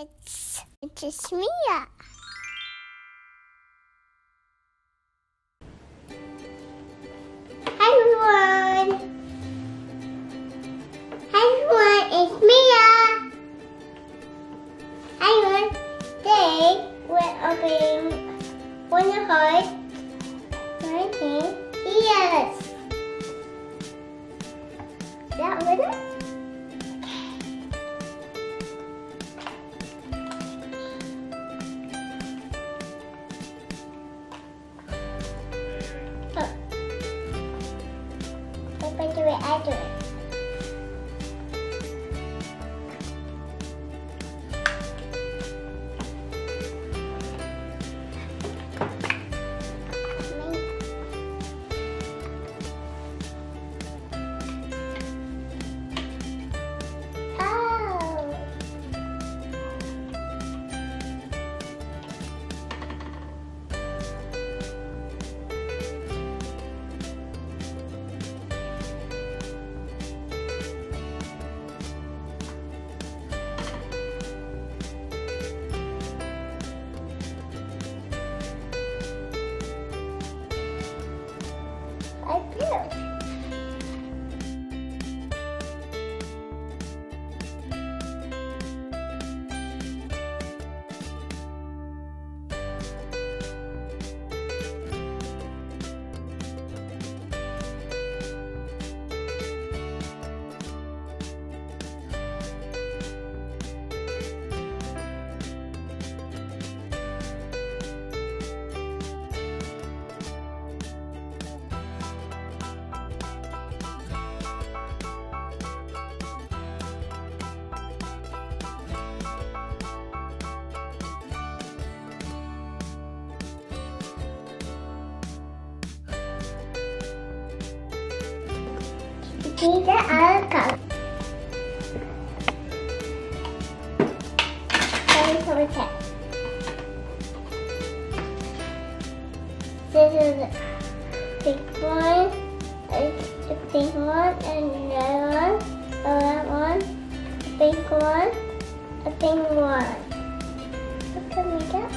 It's Mia. Hi everyone. It's Mia. Hi everyone. Today we're opening one heart. Yes. Is that winner? I do it. I do. These are our colors. This is the big one, the pink one, and the red one, the pink one, the pink one. What can we get?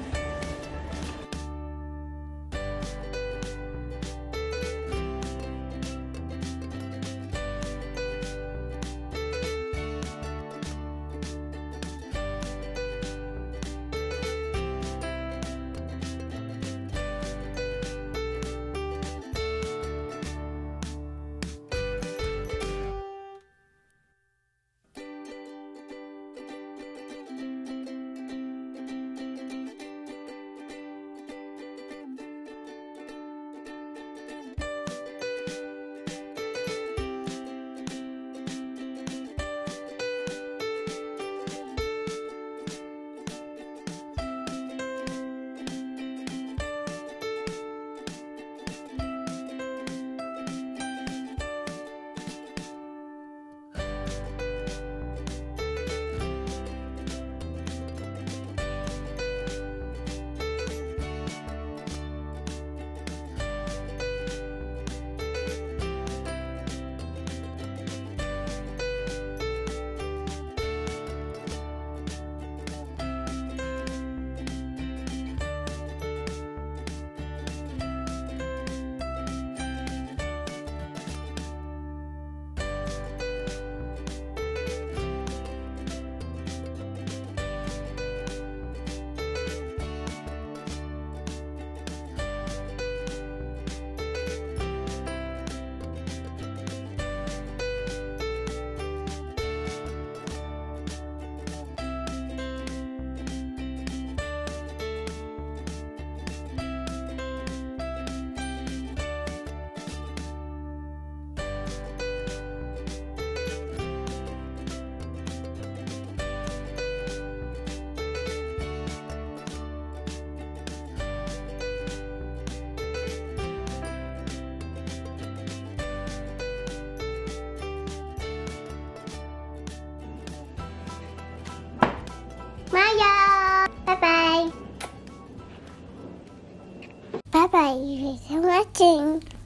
Maya! Bye-bye. Bye-bye. Thanks for watching.